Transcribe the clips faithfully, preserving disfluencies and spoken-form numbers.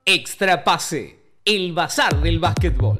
Extra Pase, el bazar del básquetbol.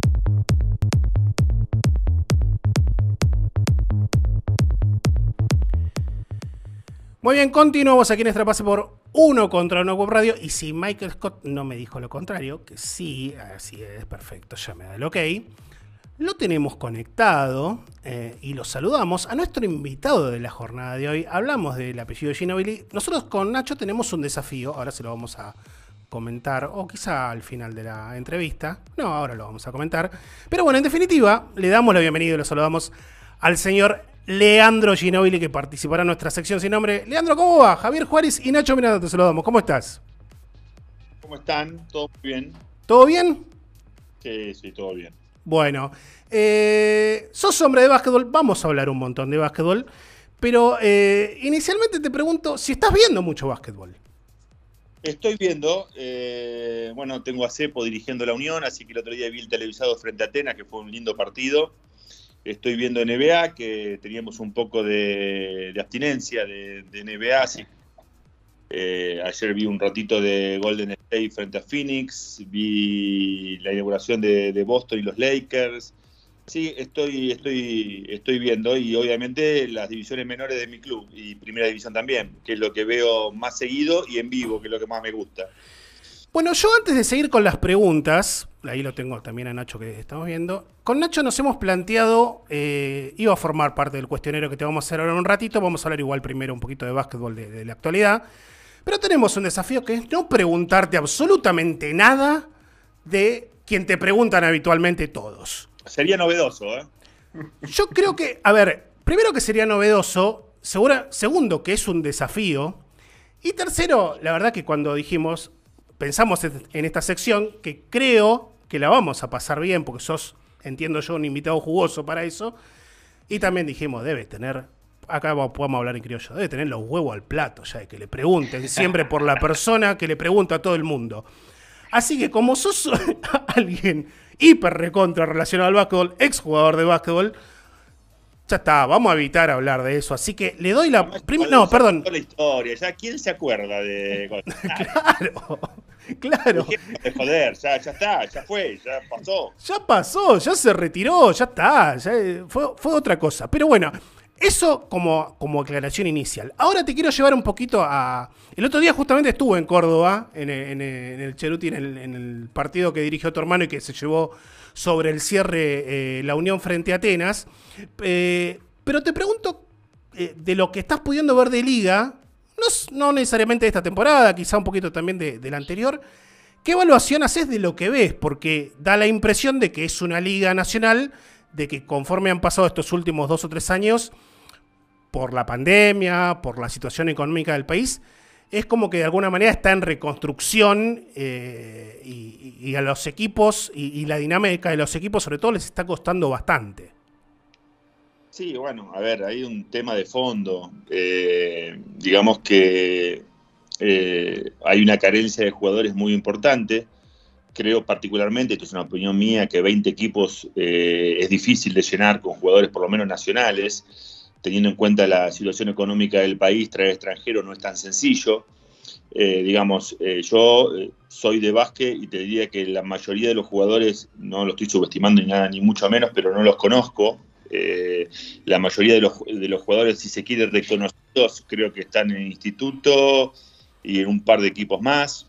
Muy bien, continuamos aquí en Extra Pase por uno contra uno Web Radio. Y si Michael Scott no me dijo lo contrario, que sí, así es, perfecto, ya me da el ok. Lo tenemos conectado eh, y lo saludamos a nuestro invitado de la jornada de hoy. Hablamos del apellido de Ginóbili. Nosotros con Nacho tenemos un desafío, ahora se lo vamos a comentar, o quizá al final de la entrevista. No, ahora lo vamos a comentar. Pero bueno, en definitiva, le damos la bienvenida y lo saludamos al señor Leandro Ginóbili, que participará en nuestra sección sin nombre. Leandro, ¿cómo va? Javier Juárez y Nacho Miranda te saludamos. ¿Cómo estás? ¿Cómo están? ¿Todo bien? ¿Todo bien? Sí, sí, todo bien. Bueno, eh, sos hombre de básquetbol, vamos a hablar un montón de básquetbol, pero eh, inicialmente te pregunto si estás viendo mucho básquetbol. Estoy viendo, eh, bueno, tengo a Cepo dirigiendo la Unión, así que el otro día vi el televisado frente a Atenas, que fue un lindo partido. Estoy viendo N B A, que teníamos un poco de, de abstinencia de, de N B A, así Eh, ayer vi un ratito de Golden State frente a Phoenix, vi la inauguración de, de Boston y los Lakers. Sí, estoy, estoy, estoy viendo, y obviamente las divisiones menores de mi club y primera división también, que es lo que veo más seguido y en vivo, que es lo que más me gusta. Bueno, yo antes de seguir con las preguntas, ahí lo tengo también a Nacho que estamos viendo, con Nacho nos hemos planteado, eh, iba a formar parte del cuestionario que te vamos a hacer ahora en un ratito, vamos a hablar igual primero un poquito de básquetbol de, de la actualidad. Pero tenemos un desafío que es no preguntarte absolutamente nada de quien te preguntan habitualmente todos. Sería novedoso, ¿eh? Yo creo que, a ver, primero que sería novedoso, segura, segundo que es un desafío, y tercero, la verdad que cuando dijimos, pensamos en esta sección, que creo que la vamos a pasar bien, porque sos, entiendo yo, un invitado jugoso para eso, y también dijimos, debe tener... Acá podemos hablar en criollo, debe tener los huevos al plato ya, de que le pregunten siempre por la persona que le pregunta a todo el mundo. Así que como sos alguien hiper recontra relacionado al básquetbol, exjugador de básquetbol, ya está, vamos a evitar hablar de eso. Así que le doy la... No, Prim... no perdón. La historia, ya quién se acuerda de... Claro, claro. De joder, ya, ya está, ya fue, ya pasó. Ya pasó, ya se retiró, ya está, ya fue, fue otra cosa. Pero bueno... Eso como, como aclaración inicial. Ahora te quiero llevar un poquito a... El otro día justamente estuve en Córdoba, en el, en el, en el Cheruti, en el, en el partido que dirigió tu hermano y que se llevó sobre el cierre eh, la Unión frente a Atenas. Eh, pero te pregunto, eh, de lo que estás pudiendo ver de Liga, no, no necesariamente de esta temporada, quizá un poquito también de, de la anterior, ¿qué evaluación haces de lo que ves? Porque da la impresión de que es una Liga Nacional, de que conforme han pasado estos últimos dos o tres años... por la pandemia, por la situación económica del país, es como que de alguna manera está en reconstrucción eh, y, y a los equipos y, y la dinámica de los equipos sobre todo les está costando bastante. Sí, bueno, a ver, hay un tema de fondo. Eh, digamos que eh, hay una carencia de jugadores muy importante. Creo particularmente, esto es una opinión mía, que veinte equipos eh, es difícil de llenar con jugadores por lo menos nacionales. Teniendo en cuenta la situación económica del país, traer extranjeros no es tan sencillo. Eh, digamos, eh, yo eh, soy de básquet y te diría que la mayoría de los jugadores, no lo estoy subestimando ni nada, ni mucho menos, pero no los conozco. Eh, la mayoría de los, de los jugadores, si se quiere, reconocidos, creo que están en el instituto y en un par de equipos más.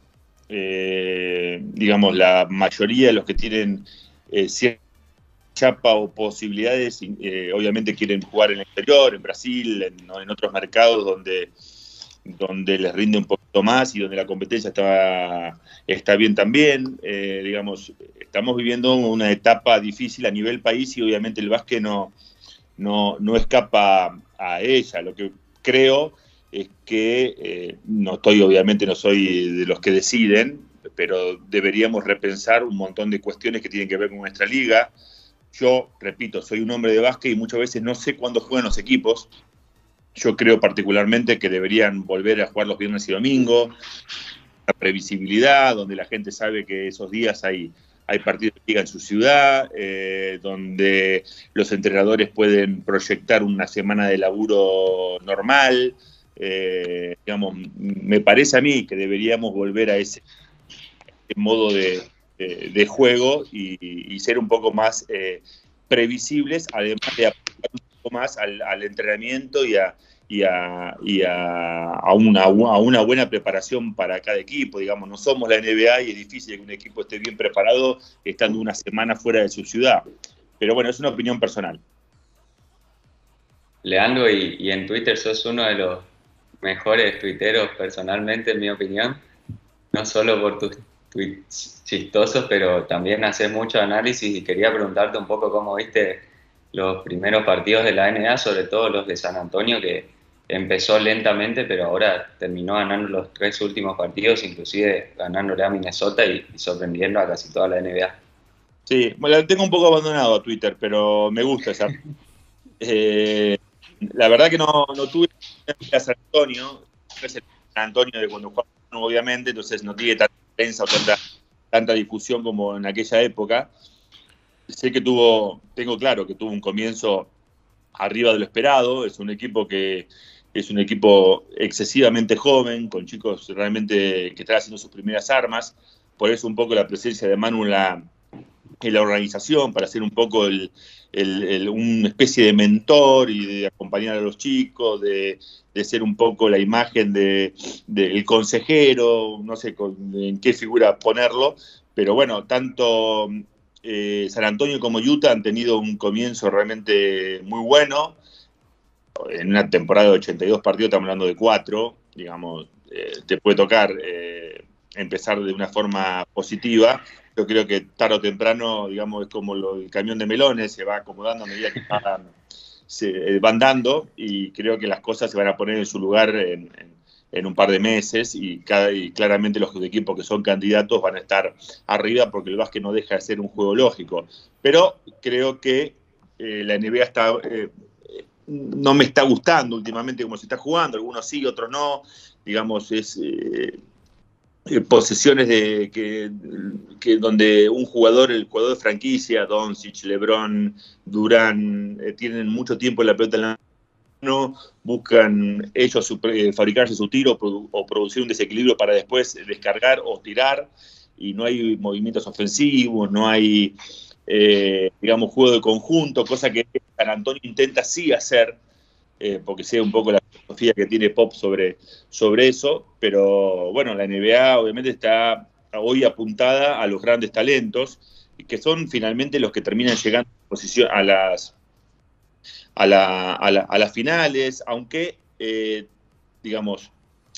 Eh, digamos, la mayoría de los que tienen eh, cierta chapa o posibilidades, eh, obviamente quieren jugar en el exterior, en Brasil, en, en otros mercados donde, donde les rinde un poquito más y donde la competencia está, está bien también. Eh, digamos, estamos viviendo una etapa difícil a nivel país y obviamente el básquet no, no, no escapa a ella. Lo que creo es que, eh, no estoy, obviamente no soy de los que deciden, pero deberíamos repensar un montón de cuestiones que tienen que ver con nuestra liga. Yo, repito, soy un hombre de básquet y muchas veces no sé cuándo juegan los equipos. Yo creo particularmente que deberían volver a jugar los viernes y domingos. La previsibilidad, donde la gente sabe que esos días hay, hay partidos de liga en su ciudad, eh, donde los entrenadores pueden proyectar una semana de laburo normal. Eh, digamos, me parece a mí que deberíamos volver a ese modo de, de, de juego y, y ser un poco más eh, previsibles, además de aplicar un poco más al, al entrenamiento y a y, a, y a, a, una, a una buena preparación para cada equipo. Digamos, no somos la N B A y es difícil que un equipo esté bien preparado estando una semana fuera de su ciudad. Pero bueno, es una opinión personal. Leandro, y, y en Twitter sos uno de los mejores tuiteros personalmente, en mi opinión. No solo por tus tweets chistosos, pero también haces mucho análisis y quería preguntarte un poco cómo viste los primeros partidos de la N B A, sobre todo los de San Antonio, que empezó lentamente, pero ahora terminó ganando los tres últimos partidos, inclusive ganándole a Minnesota y, y sorprendiendo a casi toda la N B A. Sí, bueno, la tengo un poco abandonado a Twitter, pero me gusta esa. Eh, la verdad que no, no tuve a San Antonio, no es el San Antonio de cuando jugaba, obviamente, entonces no tiene tanta prensa o tanta, tanta difusión como en aquella época. Sé que tuvo, tengo claro que tuvo un comienzo arriba de lo esperado, es un equipo que es un equipo excesivamente joven, con chicos realmente que están haciendo sus primeras armas, por eso un poco la presencia de Manu en la, en la organización, para ser un poco el, el, el, una especie de mentor y de acompañar a los chicos, de, de ser un poco la imagen del de, de consejero, no sé con, en qué figura ponerlo, pero bueno, tanto eh, San Antonio como Utah han tenido un comienzo realmente muy bueno. En una temporada de ochenta y dos partidos estamos hablando de cuatro, digamos, eh, te puede tocar eh, empezar de una forma positiva. Yo creo que tarde o temprano, digamos, es como lo, el camión de melones, se va acomodando a medida que van, se van dando, y creo que las cosas se van a poner en su lugar en, en, en un par de meses, y, cada, y claramente los equipos que son candidatos van a estar arriba, porque el básquet no deja de ser un juego lógico. Pero creo que eh, la N B A está... Eh, no me está gustando últimamente cómo se está jugando, algunos sí, otros no, digamos, es eh, posesiones de que, que donde un jugador, el jugador de franquicia, Doncic, LeBron, Durán, eh, tienen mucho tiempo en la pelota en la mano, buscan ellos su, eh, fabricarse su tiro produ o producir un desequilibrio para después descargar o tirar, y no hay movimientos ofensivos, no hay... Eh, digamos, juego de conjunto, cosa que San Antonio intenta sí hacer, eh, porque sé un poco la filosofía que tiene Pop sobre, sobre eso, pero bueno, la N B A obviamente está hoy apuntada a los grandes talentos, que son finalmente los que terminan llegando a las, a la, a la, a las finales, aunque, eh, digamos,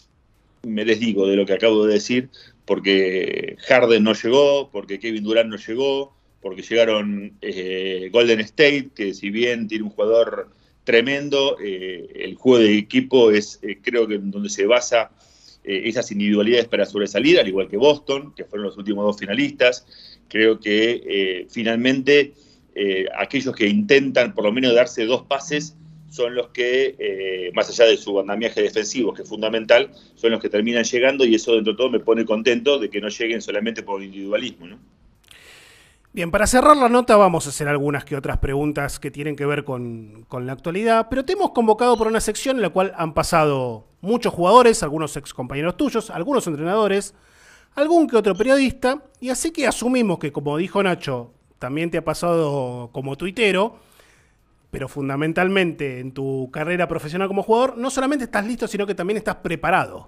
me les digo de lo que acabo de decir, porque Harden no llegó, porque Kevin Durant no llegó, porque llegaron eh, Golden State, que si bien tiene un jugador tremendo, eh, el juego de equipo es, eh, creo que donde se basa eh, esas individualidades para sobresalir, al igual que Boston, que fueron los últimos dos finalistas. Creo que eh, finalmente eh, aquellos que intentan por lo menos darse dos pases son los que, eh, más allá de su andamiaje defensivo, que es fundamental, son los que terminan llegando, y eso dentro de todo me pone contento de que no lleguen solamente por individualismo, ¿no? Bien, para cerrar la nota vamos a hacer algunas que otras preguntas que tienen que ver con, con la actualidad, pero te hemos convocado por una sección en la cual han pasado muchos jugadores, algunos ex compañeros tuyos, algunos entrenadores, algún que otro periodista, y así que asumimos que, como dijo Nacho, también te ha pasado como tuitero, pero fundamentalmente en tu carrera profesional como jugador, no solamente estás listo, sino que también estás preparado.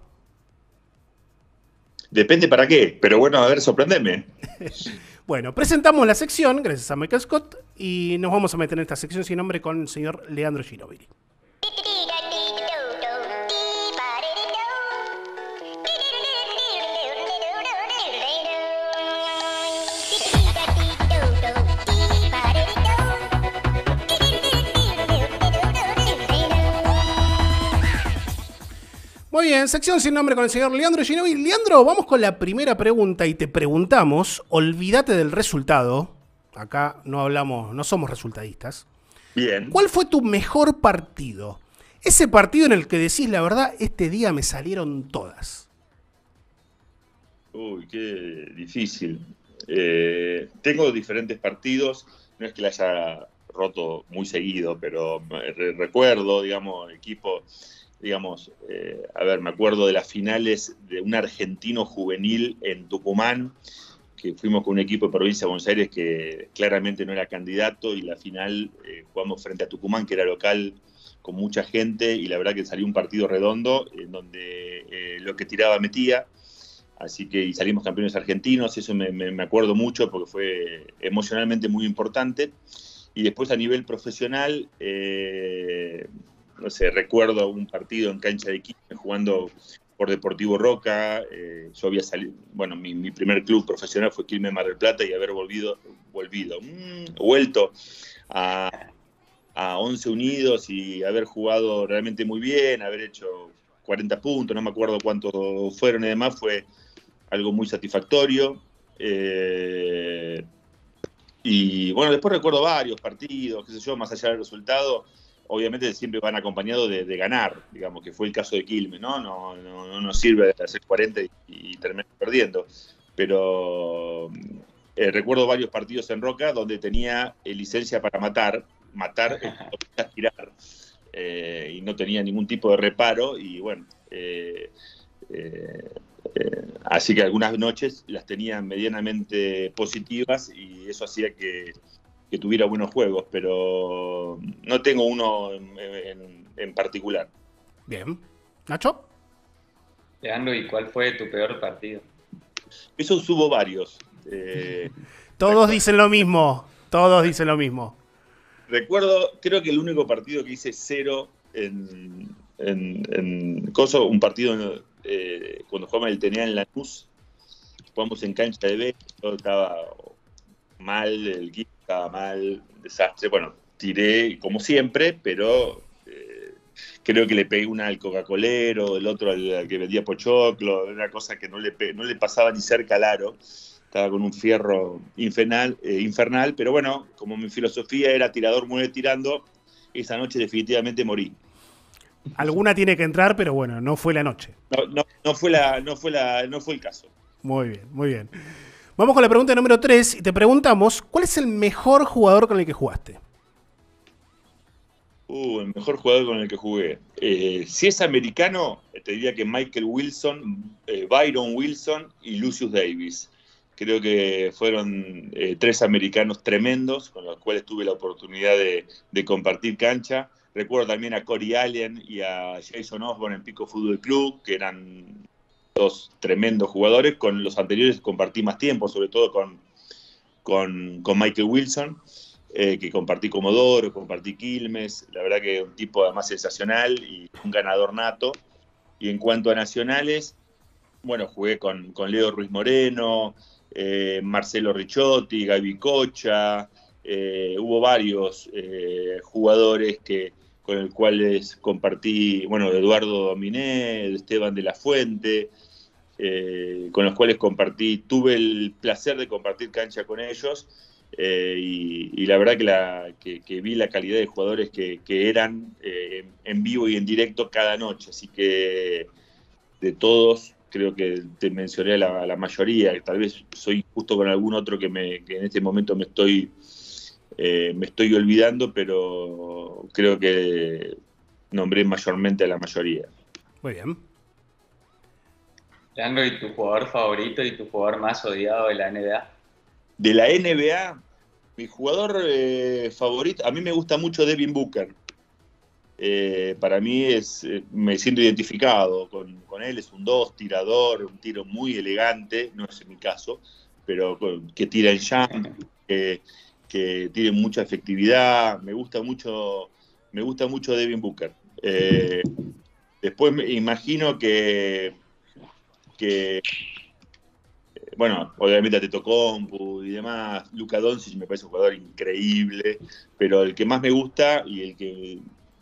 Depende para qué, pero bueno, a ver, sorprendeme. Bueno, presentamos la sección, gracias a Michael Scott, y nos vamos a meter en esta sección sin nombre con el señor Leandro Ginóbili. Muy bien, sección sin nombre con el señor Leandro Ginóbili. Leandro, vamos con la primera pregunta y te preguntamos, olvídate del resultado, acá no hablamos, no somos resultadistas. Bien. ¿Cuál fue tu mejor partido? Ese partido en el que decís, la verdad, este día me salieron todas. Uy, qué difícil. Eh, tengo diferentes partidos, no es que la haya roto muy seguido, pero re recuerdo, digamos, equipo... digamos, eh, a ver, me acuerdo de las finales de un argentino juvenil en Tucumán, que fuimos con un equipo de provincia de Buenos Aires que claramente no era candidato, y la final eh, jugamos frente a Tucumán, que era local, con mucha gente, y la verdad que salió un partido redondo, en donde eh, lo que tiraba metía, así que y salimos campeones argentinos, eso me, me, me acuerdo mucho porque fue emocionalmente muy importante. Y después a nivel profesional, eh, no sé, recuerdo un partido en cancha de Quilmes jugando por Deportivo Roca. Eh, yo había salido, bueno, mi, mi primer club profesional fue Quilmes Mar del Plata, y haber volvido, volvido, mmm, vuelto a, a Once Unidos y haber jugado realmente muy bien, haber hecho cuarenta puntos, no me acuerdo cuántos fueron y demás, fue algo muy satisfactorio. Eh, y bueno, después recuerdo varios partidos, qué sé yo, más allá del resultado, obviamente siempre van acompañados de, de ganar, digamos, que fue el caso de Quilmes, ¿no? No, no, no nos sirve de hacer cuarenta y, y terminar perdiendo. Pero eh, recuerdo varios partidos en Roca donde tenía eh, licencia para matar, matar, eh, tirar, eh, y no tenía ningún tipo de reparo, y bueno, eh, eh, eh, así que algunas noches las tenía medianamente positivas, y eso hacía que que tuviera buenos juegos, pero no tengo uno en, en, en particular. Bien. ¿Nacho? Leandro, ¿y cuál fue tu peor partido? Eso hubo varios. Eh, Todos recuerdo, dicen lo mismo, todos dicen lo mismo. Recuerdo, creo que el único partido que hice cero en, en, en Coso, un partido eh, cuando jugamos el Tenea en Lanús, jugamos en cancha de B, todo estaba mal, el equipo estaba mal, desastre. Bueno, tiré como siempre, pero eh, creo que le pegué una al Coca-Colero, el otro al, al que vendía pochoclo, una cosa que no le, no le pasaba ni cerca al aro. Estaba con un fierro infernal, eh, infernal, pero bueno, como mi filosofía era tirador, muere tirando, esa noche definitivamente morí. Alguna tiene que entrar, pero bueno, no fue la noche. No, no, no, fue, la, no, fue, la, no fue el caso. Muy bien, muy bien. Vamos con la pregunta número tres y te preguntamos, ¿cuál es el mejor jugador con el que jugaste? Uh, el mejor jugador con el que jugué. Eh, si es americano, te diría que Michael Wilson, eh, Byron Wilson y Lucius Davis. Creo que fueron eh, tres americanos tremendos con los cuales tuve la oportunidad de, de compartir cancha. Recuerdo también a Corey Allen y a Jason Osborne en Pico Fútbol Club, que eran dos tremendos jugadores. Con los anteriores compartí más tiempo, sobre todo con, con, con Michael Wilson, eh, que compartí Comodoro, compartí Quilmes. La verdad que un tipo además sensacional y un ganador nato. Y en cuanto a nacionales, bueno, jugué con, con Leo Ruiz Moreno, eh, Marcelo Ricciotti, Gaby Cocha. Eh, hubo varios eh, jugadores que con el cuales compartí, bueno, Eduardo Dominé, Esteban de la Fuente, eh, con los cuales compartí, tuve el placer de compartir cancha con ellos, eh, y, y la verdad que, la, que, que vi la calidad de jugadores que, que eran eh, en vivo y en directo cada noche, así que de todos creo que te mencioné la, la mayoría, que tal vez soy justo con algún otro que, me, que en este momento me estoy... Eh, me estoy olvidando, pero creo que nombré mayormente a la mayoría. Muy bien. Leandro, ¿y tu jugador favorito y tu jugador más odiado de la N B A? De la N B A, mi jugador eh, favorito, a mí me gusta mucho Devin Booker. Eh, para mí es, eh, me siento identificado con, con él, es un dos, tirador, un tiro muy elegante, no es en mi caso, pero que tira en jump, eh, que tiene mucha efectividad. Me gusta mucho, me gusta mucho Devin Booker. Eh, después me imagino que, que bueno, obviamente Antetokounmpo y demás, Luka Doncic me parece un jugador increíble, pero el que más me gusta y el que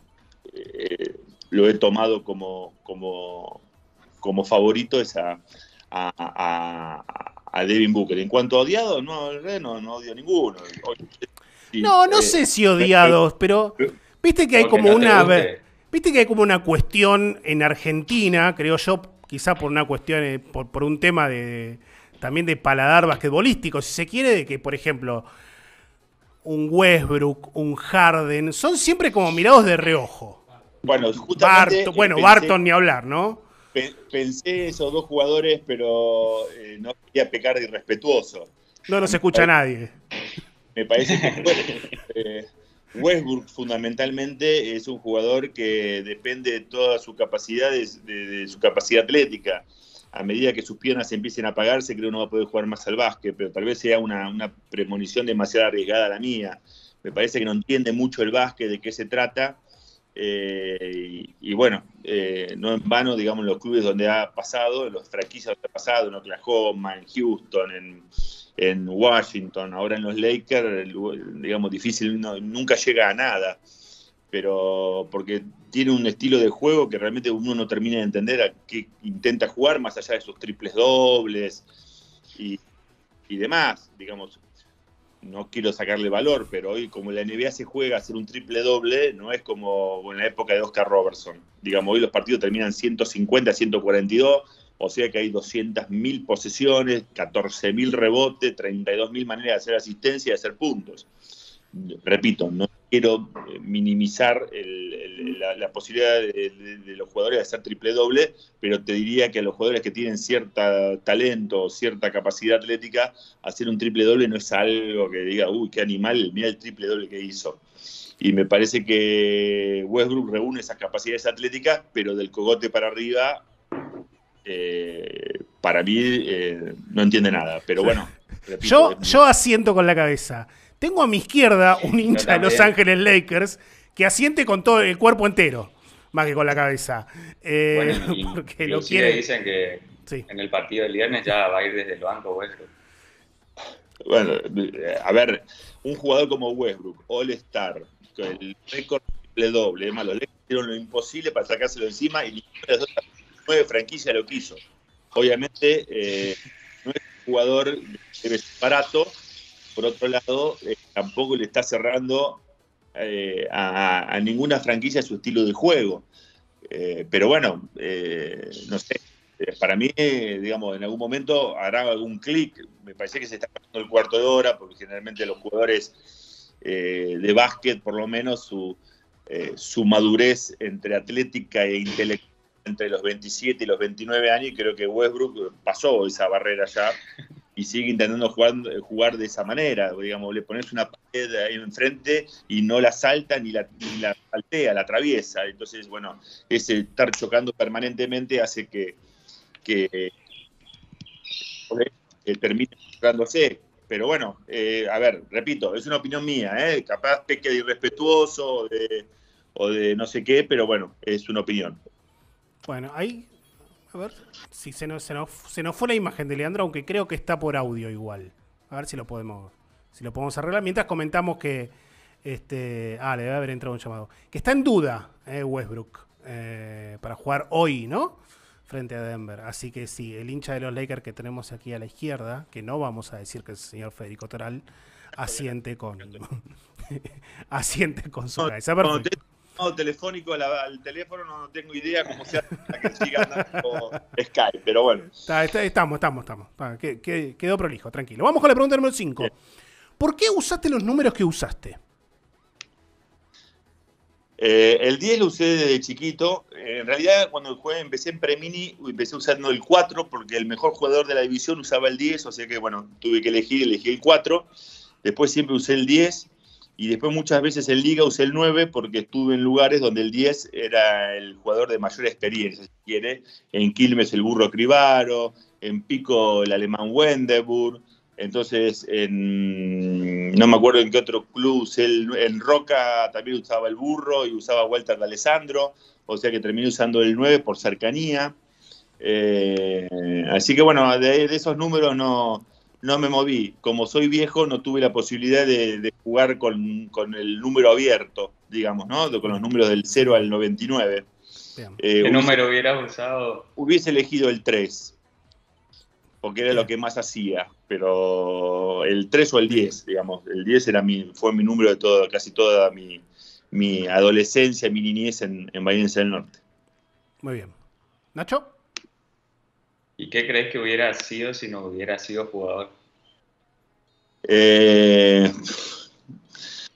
eh, lo he tomado como, como, como favorito es a, a, a a Devin Booker. En cuanto a odiado, no, no, no odio a ninguno. Sí, no, no eh, sé si odiados, pero viste que hay como no una viste que hay como una cuestión en Argentina, creo yo, quizá por una cuestión, por, por un tema de también de paladar basquetbolístico, si se quiere, de que, por ejemplo, un Westbrook, un Harden, son siempre como mirados de reojo. Bueno, justamente... Barton, bueno, pensé, Barton ni hablar, ¿no? Pe pensé esos dos jugadores, pero eh, no quería pecar de irrespetuoso. No nos escucha nadie. Me parece que eh, Westbrook fundamentalmente es un jugador que depende de toda su capacidad, de, de, de su capacidad atlética. A medida que sus piernas empiecen a apagarse, creo que no va a poder jugar más al básquet, pero tal vez sea una, una premonición demasiado arriesgada la mía. Me parece que no entiende mucho el básquet, de qué se trata. Eh, y, y bueno, eh, no en vano, digamos, los clubes donde ha pasado, los franquicias donde ha pasado, en Oklahoma, en Houston, en, en Washington, ahora en los Lakers, digamos, difícil, no, nunca llega a nada, pero porque tiene un estilo de juego que realmente uno no termina de entender a qué intenta jugar, más allá de sus triples dobles y, y demás, digamos. No quiero sacarle valor, pero hoy como la N B A se juega a hacer un triple doble, no es como en la época de Oscar Robertson. Digamos, hoy los partidos terminan ciento cincuenta, ciento cuarenta y dos, o sea que hay doscientas mil posesiones, catorce mil rebotes, treinta y dos mil maneras de hacer asistencia y de hacer puntos. Repito, no quiero minimizar el, el, la, la posibilidad de, de, de los jugadores de hacer triple doble, pero te diría que a los jugadores que tienen cierto talento, cierta capacidad atlética, hacer un triple doble no es algo que diga, uy, qué animal, mira el triple doble que hizo. Y me parece que Westbrook reúne esas capacidades atléticas, pero del cogote para arriba, eh, para mí, eh, no entiende nada. Pero bueno, repito, yo, es... yo asiento con la cabeza. Tengo a mi izquierda un hincha de Los Ángeles Lakers que asiente con todo el cuerpo entero, más que con la cabeza. Eh, bueno, y, porque y lo sí quiere... dicen que sí. En el partido del viernes ya va a ir desde el banco Westbrook. Bueno, a ver, un jugador como Westbrook, All-Star, el récord triple doble, además los Lakers hicieron lo imposible para sacárselo encima y ninguna de las otras nueve franquicias lo quiso. Obviamente, eh, no es un jugador que debe ser barato. Por otro lado, eh, tampoco le está cerrando eh, a, a ninguna franquicia su estilo de juego. Eh, pero bueno, eh, no sé, eh, para mí, eh, digamos, en algún momento hará algún clic. Me parece que se está pasando el cuarto de hora, porque generalmente los jugadores eh, de básquet, por lo menos, su, eh, su madurez entre atlética e intelectual entre los veintisiete y los veintinueve años, y creo que Westbrook pasó esa barrera ya. Y sigue intentando jugar, jugar de esa manera, digamos, le pones una pared ahí enfrente y no la salta ni la, ni la saltea, la atraviesa. Entonces, bueno, ese estar chocando permanentemente hace que, que, que termine chocándose. Pero bueno, eh, a ver, repito, es una opinión mía, ¿eh? Capaz peque de irrespetuoso o de, o de no sé qué, pero bueno, es una opinión. Bueno, ahí... A ver si se nos, se, nos, se nos fue la imagen de Leandro, aunque creo que está por audio igual. A ver si lo podemos si lo podemos arreglar. Mientras comentamos que... este Ah, le debe haber entrado un llamado. Que está en duda eh, Westbrook eh, para jugar hoy, ¿no? Frente a Denver. Así que sí, el hincha de los Lakers que tenemos aquí a la izquierda, que no vamos a decir que es el señor Federico Toral, asiente con... asiente con su no, cabeza. Perfecto. No, telefónico al, al teléfono, no tengo idea cómo se hace para que siga andando Skype, pero bueno. Está, está, estamos, estamos, estamos. Ah, que, que, quedó prolijo, tranquilo. Vamos con la pregunta número cinco. ¿Por qué usaste los números que usaste? Eh, el diez lo usé desde chiquito. Eh, en realidad, cuando jugué, empecé en Premini, empecé usando el cuatro, porque el mejor jugador de la división usaba el diez, o sea que, bueno, tuve que elegir, elegí el cuatro. Después siempre usé el diez. Y después muchas veces en Liga usé el nueve porque estuve en lugares donde el diez era el jugador de mayor experiencia, si quiere. En Quilmes el Burro Cribaro, en Pico el alemán Wendeburg. Entonces, en, no me acuerdo en qué otro club usé el, en Roca también usaba el Burro y usaba Walter de Alessandro. O sea que terminé usando el nueve por cercanía. Eh, así que bueno, de, de esos números no... No me moví. Como soy viejo, no tuve la posibilidad de, de jugar con, con el número abierto, digamos, ¿no? Con los números del cero al noventa y nueve. Eh, ¿Qué hubiese, número hubieras usado? Hubiese elegido el tres, porque era lo que más hacía, pero el tres o el diez, digamos. El diez era mi, fue mi número de todo, casi toda mi, mi adolescencia, mi niñez en, en Bahía del Norte. Muy bien. ¿Nacho? ¿Y qué crees que hubiera sido si no hubiera sido jugador? Eh,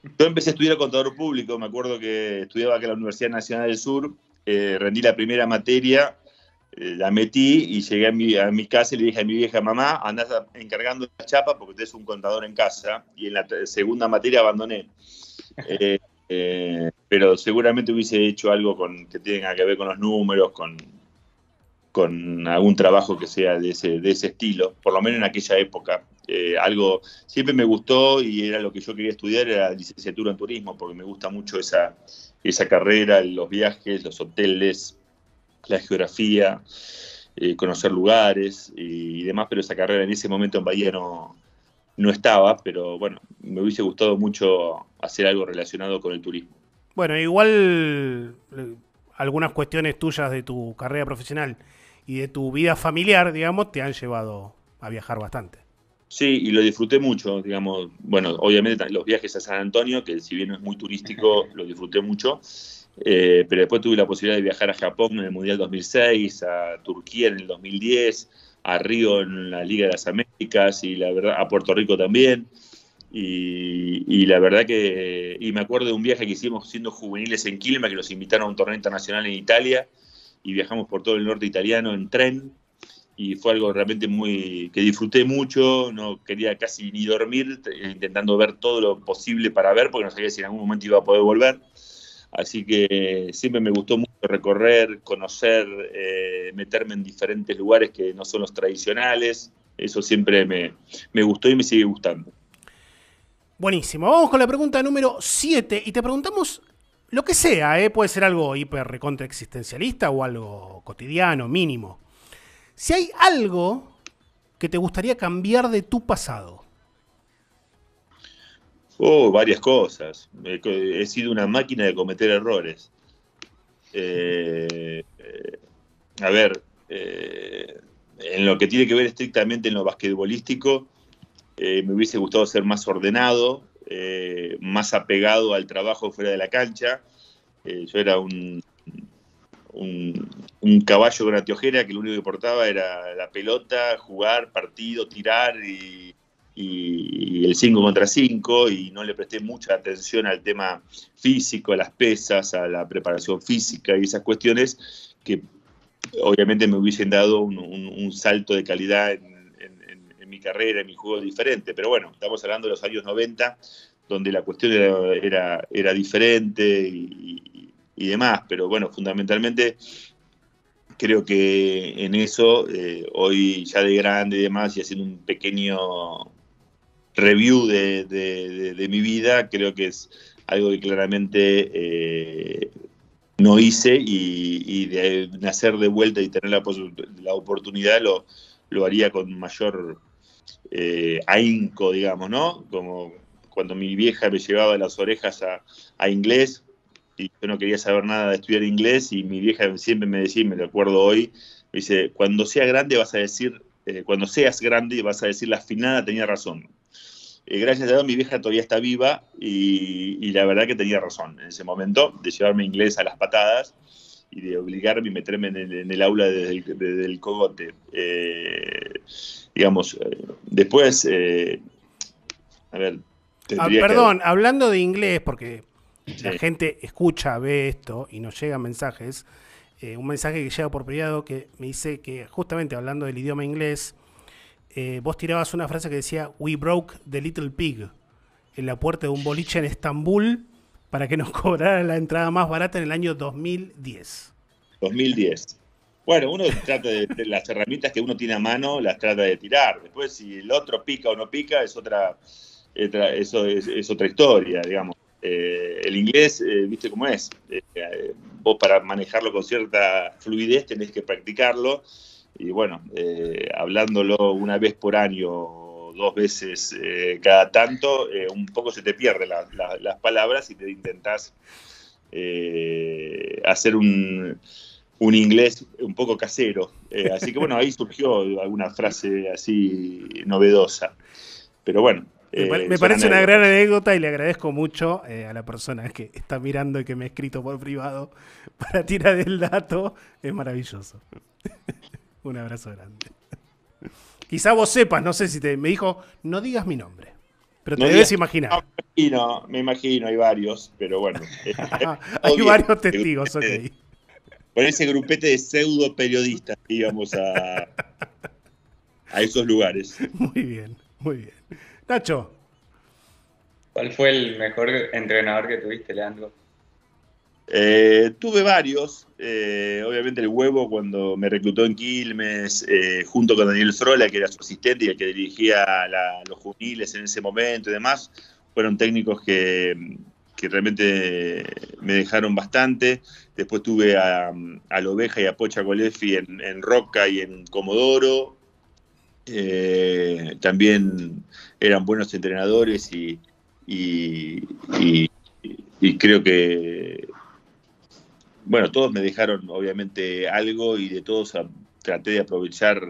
Yo empecé a estudiar contador público, me acuerdo que estudiaba acá en la Universidad Nacional del Sur, eh, rendí la primera materia, eh, la metí y llegué a mi, a mi casa y le dije a mi vieja: mamá, andás encargando la chapa porque tenés un contador en casa, y en la segunda materia abandoné. Eh, eh, pero seguramente hubiese hecho algo con, que tenga que ver con los números, con, con algún trabajo que sea de ese, de ese estilo, por lo menos en aquella época. Eh, algo siempre me gustó y era lo que yo quería estudiar, era licenciatura en turismo, porque me gusta mucho esa, esa carrera, los viajes, los hoteles, la geografía, eh, conocer lugares y, y demás, pero esa carrera en ese momento en Bahía no, no estaba, pero bueno, me hubiese gustado mucho hacer algo relacionado con el turismo. Bueno, igual eh, algunas cuestiones tuyas de tu carrera profesional y de tu vida familiar, digamos, te han llevado a viajar bastante. Sí, y lo disfruté mucho, digamos, bueno, obviamente los viajes a San Antonio, que si bien no es muy turístico, lo disfruté mucho, eh, pero después tuve la posibilidad de viajar a Japón en el Mundial dos mil seis, a Turquía en el dos mil diez, a Río en la Liga de las Américas, y la verdad, a Puerto Rico también, y, y la verdad que, y me acuerdo de un viaje que hicimos siendo juveniles en Quilmes, que nos invitaron a un torneo internacional en Italia, y viajamos por todo el norte italiano en tren, y fue algo realmente muy que disfruté mucho, no quería casi ni dormir, intentando ver todo lo posible para ver, porque no sabía si en algún momento iba a poder volver. Así que siempre me gustó mucho recorrer, conocer, eh, meterme en diferentes lugares que no son los tradicionales. Eso siempre me, me gustó y me sigue gustando. Buenísimo. Vamos con la pregunta número siete y te preguntamos lo que sea, ¿eh? Puede ser algo hiper recontra existencialista o algo cotidiano, mínimo. Si hay algo que te gustaría cambiar de tu pasado. Oh, varias cosas. He, he sido una máquina de cometer errores. Eh, eh, a ver, eh, en lo que tiene que ver estrictamente en lo basquetbolístico, eh, me hubiese gustado ser más ordenado, eh, más apegado al trabajo fuera de la cancha. Eh, yo era un... Un, un caballo con anteojera que lo único que importaba era la pelota, jugar, partido, tirar y, y, y el cinco contra cinco, y no le presté mucha atención al tema físico, a las pesas, a la preparación física y esas cuestiones que obviamente me hubiesen dado un, un, un salto de calidad en, en, en mi carrera, en mi juego diferente. Pero bueno, estamos hablando de los años noventa, donde la cuestión era, era, era diferente y, y y demás, pero bueno, fundamentalmente creo que en eso, eh, hoy ya de grande y demás, y haciendo un pequeño review de, de, de, de mi vida, creo que es algo que claramente eh, no hice, y, y de nacer de vuelta y tener la, la oportunidad lo, lo haría con mayor eh, ahínco, digamos, ¿no? Como cuando mi vieja me llevaba las orejas a, a inglés, y yo no quería saber nada de estudiar inglés, y mi vieja siempre me decía, y me lo acuerdo hoy, me dice: cuando sea grande vas a decir, eh, cuando seas grande vas a decir, la afinada tenía razón. Eh, gracias a Dios mi vieja todavía está viva, y, y la verdad que tenía razón en ese momento, de llevarme inglés a las patadas, y de obligarme y meterme en el, en el aula desde el, desde el cogote. Eh, digamos, eh, después, eh, a ver... Ah, perdón, que... hablando de inglés, porque... Sí. La gente escucha, ve esto y nos llegan mensajes. Eh, un mensaje que llega por privado que me dice que, justamente hablando del idioma inglés, eh, vos tirabas una frase que decía: "We broke the little pig" en la puerta de un boliche en Estambul para que nos cobraran la entrada más barata en el año dos mil diez. dos mil diez. Bueno, uno trata de, de las herramientas que uno tiene a mano, las trata de tirar. Después, si el otro pica o no pica, es otra, eso es, es otra historia, digamos. Eh, el inglés, eh, viste cómo es, eh, eh, vos para manejarlo con cierta fluidez tenés que practicarlo, y bueno, eh, hablándolo una vez por año, dos veces eh, cada tanto, eh, un poco se te pierden la, la, las palabras, y te intentás eh, hacer un, un inglés un poco casero, eh, así que bueno, ahí surgió alguna frase así novedosa, pero bueno. Me, pa Eh, me parece una gran anécdota, y le agradezco mucho eh, a la persona que está mirando y que me ha escrito por privado para tirar el dato. Es maravilloso. Un abrazo grande. Quizá vos sepas, no sé si te... Me dijo: no digas mi nombre, Pero te No debes digas- imaginar. No, me imagino, me imagino, hay varios, pero bueno. eh, Hay obvio, varios ese testigos, ok. grupete- Con ese grupete de pseudo periodistas que íbamos a, a esos lugares. Muy bien, muy bien. Nacho, ¿Cuál fue el mejor entrenador que tuviste, Leandro? Eh, tuve varios, eh, obviamente el Huevo cuando me reclutó en Quilmes, eh, junto con Daniel Frola, que era su asistente y el que dirigía la- los juveniles en ese momento y demás, fueron técnicos que, que realmente me dejaron bastante. Después tuve a, a La Oveja y a Pocha Colefi en, en Roca y en Comodoro. Eh, también eran buenos entrenadores y, y, y- y creo que bueno, todos me dejaron obviamente algo y de todos a- traté de aprovechar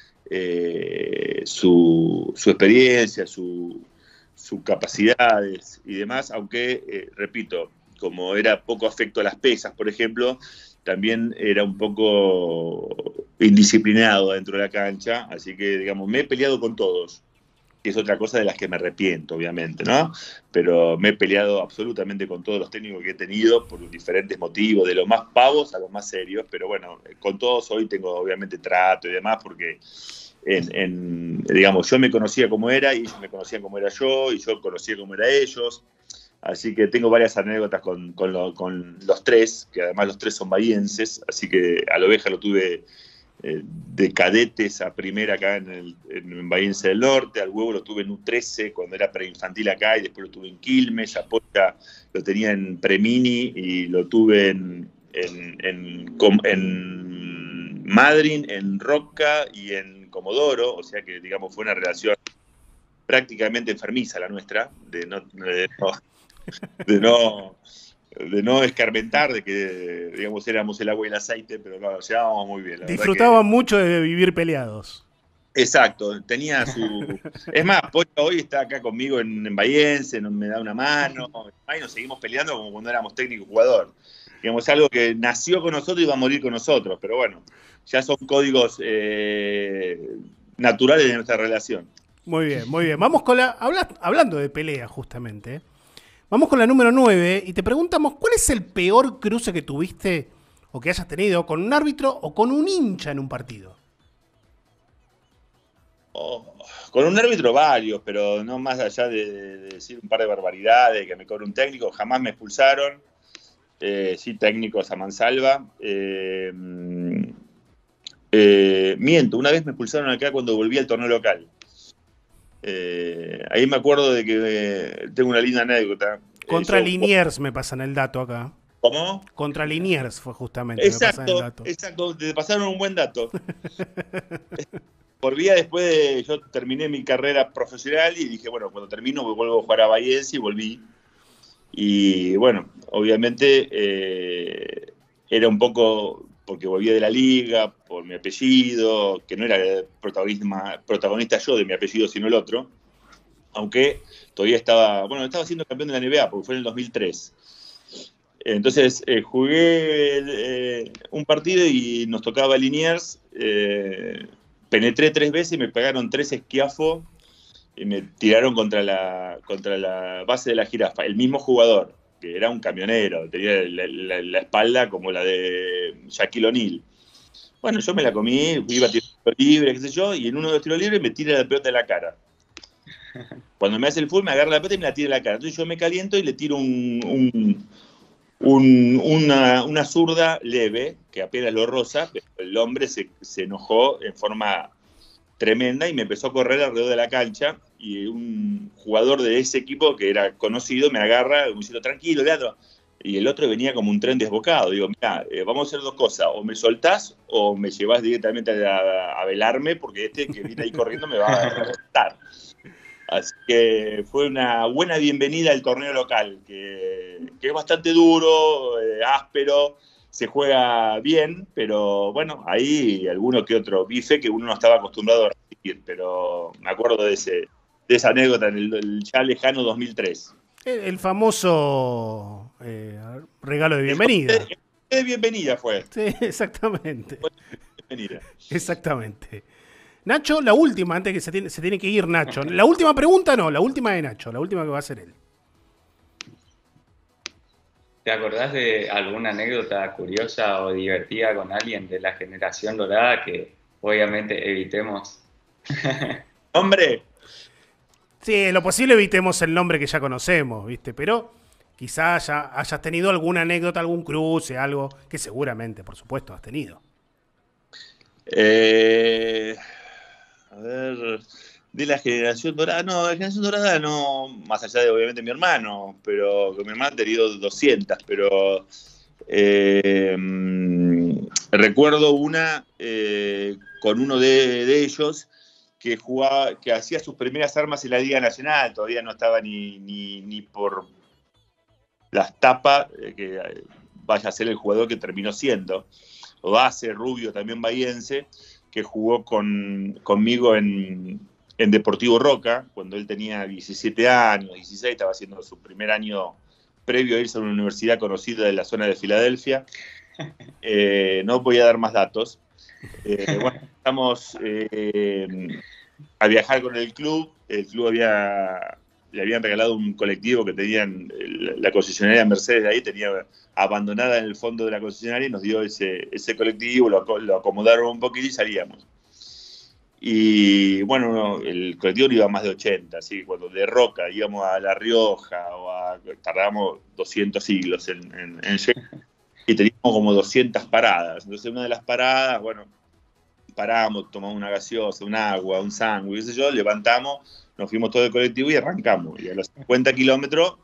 eh, su, su experiencia, su, sus capacidades y demás, aunque, eh, repito, como era poco afecto a las pesas, por ejemplo, también era un poco indisciplinado dentro de la cancha, así que, digamos, me he peleado con todos, que es otra cosa de las que me arrepiento, obviamente, ¿no? Pero me he peleado absolutamente con todos los técnicos que he tenido por diferentes motivos, de los más pavos a los más serios, pero bueno, con todos hoy tengo obviamente trato y demás, porque en, en, digamos, yo me conocía como era y ellos me conocían como era yo y yo conocía como era ellos, así que tengo varias anécdotas con, con, lo, con los tres, que además los tres son bahienses, así que a la Oveja lo tuve eh, de cadetes a primera acá en, el, en Bahiense del Norte, al Huevo lo tuve en U trece cuando era preinfantil acá y después lo tuve en Quilmes, a Pocha lo tenía en Premini y lo tuve en, en, en, en Madryn, en Roca y en Comodoro, o sea que digamos fue una relación prácticamente enfermiza la nuestra, de no, de no, de no de no escarmentar, de que, digamos, éramos el agua y el aceite, pero no, nos llevábamos muy bien. La disfrutaban verdad mucho de vivir peleados. que, exacto, tenía su... Es más, Pocha hoy está acá conmigo en, en Bahiense, no, me da una mano, y nos seguimos peleando como cuando éramos técnico jugador. Digamos, algo que nació con nosotros y va a morir con nosotros, pero bueno, ya son códigos eh, naturales de nuestra relación. Muy bien, muy bien. Vamos con la... Habla, hablando de pelea, justamente. Vamos con la número nueve y te preguntamos, ¿cuál es el peor cruce que tuviste o que hayas tenido con un árbitro o con un hincha en un partido? Oh, con un árbitro varios, pero no más allá de, de, de decir un par de barbaridades, que me cobre un técnico, jamás me expulsaron. Eh, sí, técnicos a mansalva. Eh, eh, miento, una vez me expulsaron acá cuando volví al torneo local. Eh, ahí me acuerdo de que eh, tengo una linda anécdota. Contra eh, yo, Liniers me pasan el dato acá. ¿Cómo? Contra Liniers fue justamente. Me pasan el Exacto, dato. exacto, te pasaron un buen dato. Por vía después de, yo terminé mi carrera profesional y dije, bueno, cuando termino vuelvo a jugar a Bahiense y volví. Y bueno, obviamente eh, era un poco porque volvía de la liga, por mi apellido, que no era el protagonista, protagonista yo de mi apellido, sino el otro. Aunque todavía estaba, bueno, estaba siendo campeón de la N B A, porque fue en el dos mil tres. Entonces eh, jugué eh, un partido y nos tocaba Liniers. Eh, penetré tres veces y me pegaron tres esquiafos y me tiraron contra la, contra la base de la jirafa. El mismo jugador, que era un camionero, tenía la, la, la espalda como la de Shaquille O'Neal. Bueno, yo me la comí, iba a tirar libre, qué sé yo, y en uno de los tiros libres me tira la pelota en la cara. Cuando me hace el full, me agarra la pelota y me la tira en la cara. Entonces yo me caliento y le tiro un, un, un, una, una zurda leve, que apenas lo roza, pero el hombre se, se enojó en forma tremenda y me empezó a correr alrededor de la cancha y un jugador de ese equipo que era conocido me agarra, me dice, tranquilo, Leandro. Y el otro venía como un tren desbocado. Digo, mira, eh, vamos a hacer dos cosas, o me soltás o me llevas directamente a, a, a velarme porque este que viene ahí corriendo me va a arrestar. Así que fue una buena bienvenida al torneo local, que, que es bastante duro, eh, áspero, se juega bien, pero bueno, ahí alguno que otro bife que uno no estaba acostumbrado a recibir, pero me acuerdo de, ese, de esa anécdota en el, el ya lejano dos mil tres. El, el famoso eh, regalo de bienvenida. El, el de bienvenida fue. Sí, exactamente. Fue bienvenida. Exactamente. Nacho, la última, antes que se tiene, se tiene que ir Nacho. La última pregunta no, la última de Nacho, la última que va a hacer él. ¿Te acordás de alguna anécdota curiosa o divertida con alguien de la generación dorada que obviamente evitemos? Hombre, Sí, en lo posible evitemos el nombre que ya conocemos, ¿viste? Pero quizás haya, hayas tenido alguna anécdota, algún cruce, algo que seguramente, por supuesto, has tenido. eh, a ver, de la generación dorada, no, de la generación dorada no, más allá de obviamente mi hermano, pero que mi hermano ha tenido doscientas, pero eh, mm, recuerdo una eh, con uno de, de ellos que jugaba, que hacía sus primeras armas en la Liga Nacional, todavía no estaba ni, ni, ni por las tapas, eh, que eh, vaya a ser el jugador que terminó siendo. Base, rubio, también bahiense, que jugó con, conmigo en, en Deportivo Roca, cuando él tenía diecisiete años, dieciséis, estaba haciendo su primer año previo a irse a una universidad conocida de la zona de Filadelfia. Eh, no voy a dar más datos. Eh, bueno, estamos eh, a viajar con el club. El club había, le habían regalado un colectivo que tenían, la concesionaria Mercedes de ahí, tenía abandonada en el fondo de la concesionaria, y nos dio ese, ese colectivo, lo, lo acomodaron un poquito y salíamos. Y bueno, no, el colectivo no iba a más de ochenta, así que cuando de Roca íbamos a La Rioja, o a, tardábamos doscientos siglos en, en, en llegar, y teníamos como doscientas paradas. Entonces, una de las paradas, bueno, paramos, tomamos una gaseosa, un agua, un sándwich, qué sé yo, levantamos, nos fuimos todo el colectivo y arrancamos. Y a los cincuenta kilómetros,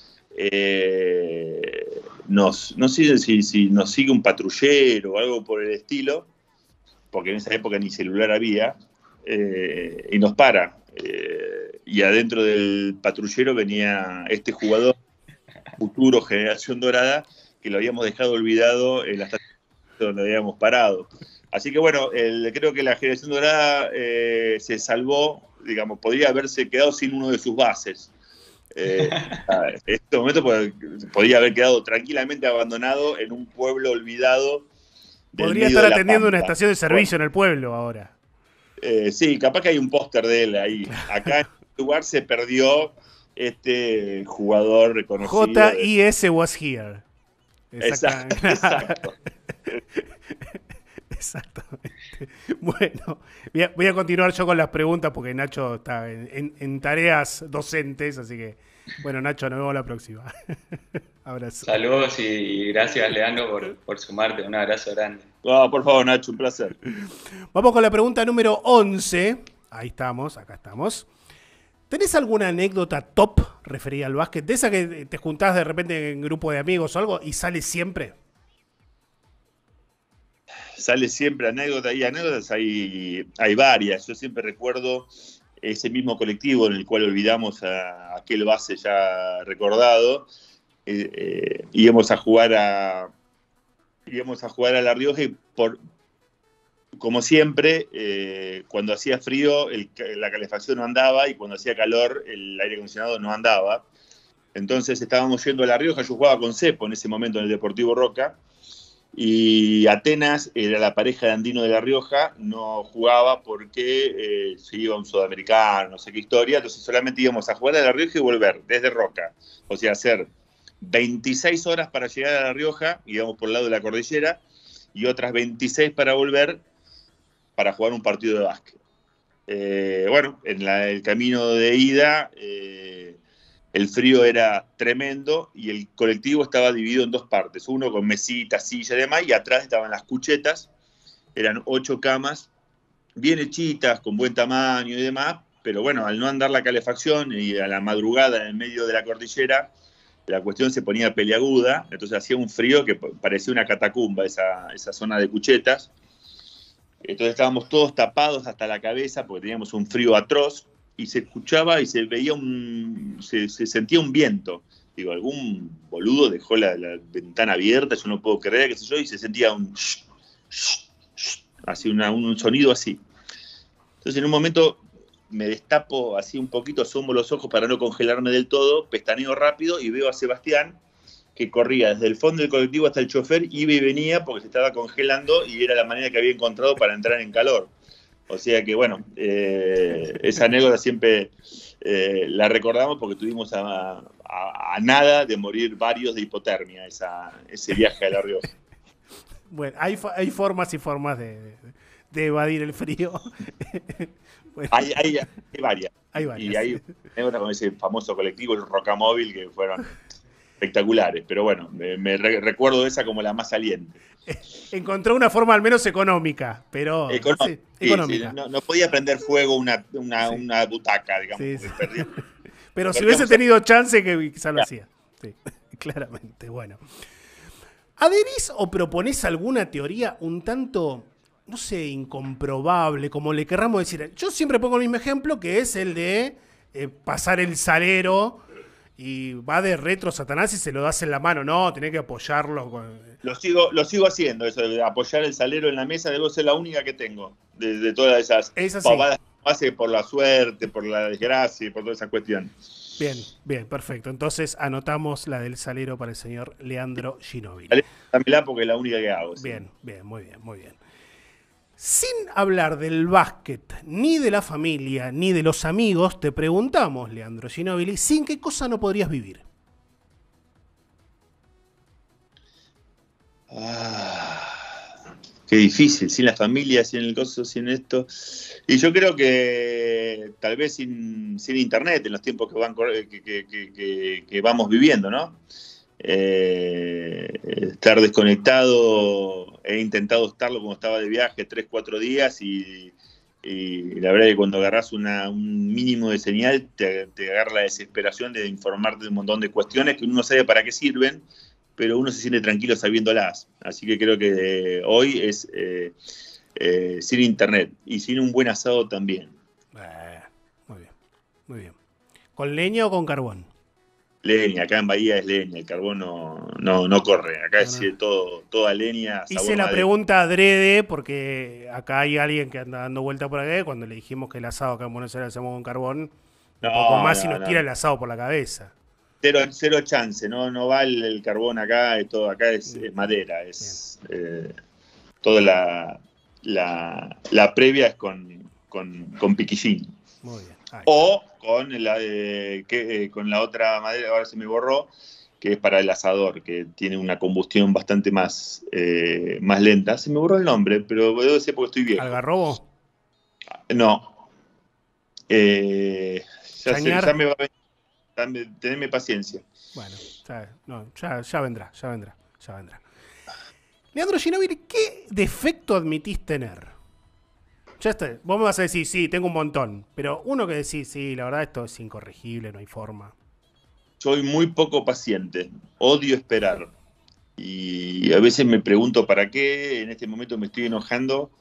eh, nos, no sé si, si nos sigue un patrullero o algo por el estilo, porque en esa época ni celular había, eh, y nos para. Eh, y adentro del patrullero venía este jugador, futuro generación dorada, que lo habíamos dejado olvidado en la estación donde habíamos parado. Así que bueno, el, creo que la generación dorada eh, se salvó, digamos, podría haberse quedado sin uno de sus bases. Eh, en este momento podría haber quedado tranquilamente abandonado en un pueblo olvidado. Podría estar atendiendo una estación de servicio bueno, en el pueblo ahora. Eh, sí, capaz que hay un póster de él ahí. Acá en este lugar se perdió este jugador reconocido. J I S was here. Exacto. Exacto. Exactamente. Bueno, voy a, voy a continuar yo con las preguntas porque Nacho está en, en, en tareas docentes, así que, bueno, Nacho, nos vemos la próxima. Abrazo. Saludos y gracias, Leandro, por, por sumarte. Un abrazo grande. Oh, por favor, Nacho, un placer. Vamos con la pregunta número once. Ahí estamos, acá estamos. ¿Tenés alguna anécdota top referida al básquet? De esa que te juntás de repente en grupo de amigos o algo y sale siempre. Sale siempre anécdotas, y anécdotas hay, hay varias. Yo siempre recuerdo ese mismo colectivo en el cual olvidamos a aquel base ya recordado. Eh, eh, íbamos a jugar a íbamos a jugar a La Rioja y por, como siempre, eh, cuando hacía frío el, la calefacción no andaba, y cuando hacía calor el aire acondicionado no andaba. Entonces estábamos yendo a La Rioja. Yo jugaba con Cepo en ese momento en el Deportivo Roca, y Atenas era la pareja de Andino de La Rioja, no jugaba porque eh, se iba a un sudamericano, no sé qué historia. Entonces solamente íbamos a jugar a La Rioja y volver desde Roca, o sea, hacer veintiséis horas para llegar a La Rioja, íbamos por el lado de la cordillera, y otras veintiséis para volver para jugar un partido de básquet. Eh, bueno, en la, el camino de ida eh, el frío era tremendo y el colectivo estaba dividido en dos partes, uno con mesitas, sillas y demás, y atrás estaban las cuchetas. Eran ocho camas bien hechitas, con buen tamaño y demás, pero bueno, al no andar la calefacción y a la madrugada en el medio de la cordillera, la cuestión se ponía peliaguda. Entonces hacía un frío que parecía una catacumba esa, esa zona de cuchetas. Entonces estábamos todos tapados hasta la cabeza porque teníamos un frío atroz, y se escuchaba y se veía un se, se sentía un viento. Digo, algún boludo dejó la, la ventana abierta, yo no puedo creer, qué sé yo, y se sentía un shh, shh, shh, así una, un sonido así. Entonces en un momento me destapo así un poquito, asomo los ojos para no congelarme del todo, pestaneo rápido y veo a Sebastián, que corría desde el fondo del colectivo hasta el chofer, iba y venía porque se estaba congelando y era la manera que había encontrado para entrar en calor. O sea que, bueno, eh, esa anécdota siempre eh, la recordamos porque tuvimos a, a, a nada de morir varios de hipotermia esa, ese viaje a La Rioja. Bueno, hay, hay formas y formas de, de, de evadir el frío. Bueno, hay, hay, hay varias. Hay varias. Y hay anécdotas con ese famoso colectivo, el Rocamóvil, que fueron espectaculares. Pero bueno, me, me re recuerdo esa como la más saliente. Encontró una forma al menos económica, pero Econó sí, sí, económica. Sí, no, no podía prender fuego una, una, Sí. una butaca, digamos. Sí, sí. Perdí, pero si hubiese tenido chance, que quizá lo hacía. Sí, claramente. Bueno. ¿Adherís o proponés alguna teoría un tanto, no sé, incomprobable, como le querramos decir? Yo siempre pongo el mismo ejemplo, que es el de eh, pasar el salero y va de retro Satanás y se lo das en la mano. No, tenés que apoyarlo. Con... Lo sigo, lo sigo haciendo, eso de apoyar el salero en la mesa, debo ser la única que tengo, de, de todas esas es pavadas que hace por la suerte, por la desgracia y por toda esa cuestión. Bien, bien, perfecto. Entonces anotamos la del salero para el señor Leandro Ginóbili. Dámela porque es la única que hago. Sí. Bien, bien, muy bien, muy bien. Sin hablar del básquet, ni de la familia, ni de los amigos, te preguntamos, Leandro Ginóbili, ¿sin qué cosa no podrías vivir? Ah, qué difícil, sin la familia, sin el coso, sin esto. Y yo creo que tal vez sin, sin internet en los tiempos que, van, que, que, que, que vamos viviendo, ¿no? Eh, estar desconectado, he intentado estarlo cuando estaba de viaje tres, cuatro días y, y la verdad es que cuando agarras una, un mínimo de señal te, te agarra la desesperación de informarte de un montón de cuestiones que uno no sabe para qué sirven, pero uno se siente tranquilo sabiéndolas. Así que creo que eh, hoy es eh, eh, sin internet y sin un buen asado también. Eh, muy bien, muy bien. ¿Con leña o con carbón? Leña, acá en Bahía es leña, el carbón no, no, no corre, acá no, es no. Todo, toda leña. Hice la pregunta adrede porque acá hay alguien que anda dando vuelta por acá, cuando le dijimos que el asado acá en Buenos Aires hacemos con carbón, no, un poco más no, y nos no. tira el asado por la cabeza. Cero, cero chance, no, no va el, el carbón acá, es todo, acá es, es madera, es eh, toda la, la, la previa es con, con, con piquillín. Muy bien. Ay. O con la, eh, que, eh, con la otra madera, ahora se me borró, que es para el asador, que tiene una combustión bastante más, eh, más lenta. Se me borró el nombre, pero debo ser porque estoy viejo. ¿Algarrobo? No. Eh, ya, se, ya me va a venir. Tenedme paciencia. Bueno, ya, no, ya, ya vendrá, ya vendrá, ya vendrá. Leandro Ginóbili, ¿qué defecto admitís tener? Ya está, vos me vas a decir, sí, tengo un montón, pero uno que decís, sí, la verdad esto es incorregible, no hay forma. Soy muy poco paciente, odio esperar. Y a veces me pregunto para qué, en este momento me estoy enojando,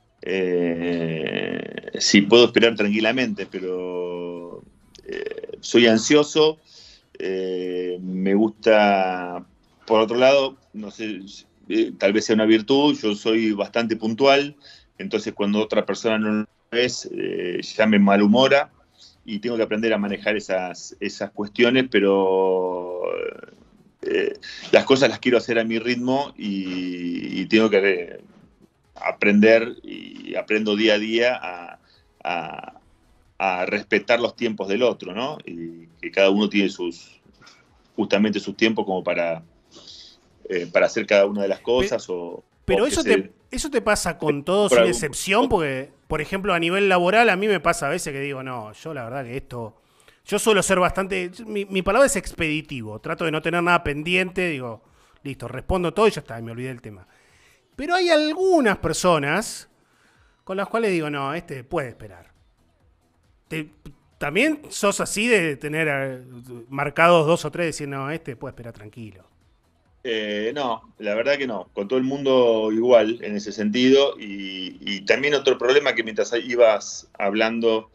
eh, si puedo esperar tranquilamente, pero eh, soy ansioso, eh, me gusta, por otro lado, no sé, eh, tal vez sea una virtud, yo soy bastante puntual. Entonces, cuando otra persona no lo es, eh, ya me malhumora y tengo que aprender a manejar esas, esas cuestiones, pero eh, las cosas las quiero hacer a mi ritmo y, y tengo que eh, aprender y aprendo día a día a, a, a respetar los tiempos del otro, ¿no? Y que cada uno tiene sus justamente sus tiempos como para, eh, para hacer cada una de las cosas. Pero, o, pero o eso se... te... ¿Eso te pasa con todo sin excepción? Porque, por ejemplo, a nivel laboral, a mí me pasa a veces que digo, no, yo la verdad que esto... Yo suelo ser bastante... Mi, mi palabra es expeditivo. Trato de no tener nada pendiente. Digo, listo, respondo todo y ya está, me olvidé del tema. Pero hay algunas personas con las cuales digo, no, este puede esperar. Te, ¿También sos así de tener marcados dos o tres y decir, no, este puede esperar tranquilo? Eh, no, la verdad que no, con todo el mundo igual en ese sentido y, y también otro problema que mientras ibas hablando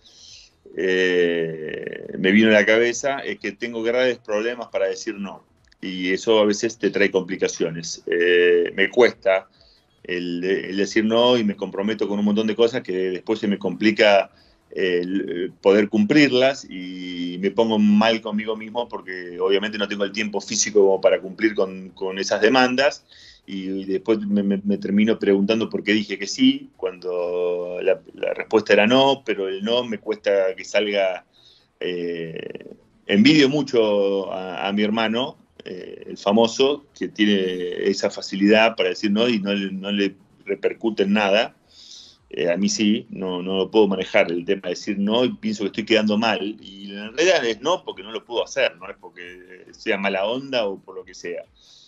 eh, me vino a la cabeza es que tengo graves problemas para decir no y eso a veces te trae complicaciones. Eh, me cuesta el, el decir no y me comprometo con un montón de cosas que después se me complica el poder cumplirlas y me pongo mal conmigo mismo porque obviamente no tengo el tiempo físico como para cumplir con, con esas demandas y, y después me, me, me termino preguntando por qué dije que sí, cuando la, la respuesta era no, pero el no me cuesta que salga. Eh, envidio mucho a, a mi hermano, eh, el famoso, que tiene esa facilidad para decir no y no, no le repercute en nada. Eh, a mí sí, no, no lo puedo manejar el tema de decir no y pienso que estoy quedando mal. Y en realidad es no porque no lo puedo hacer, no es porque sea mala onda o por lo que sea.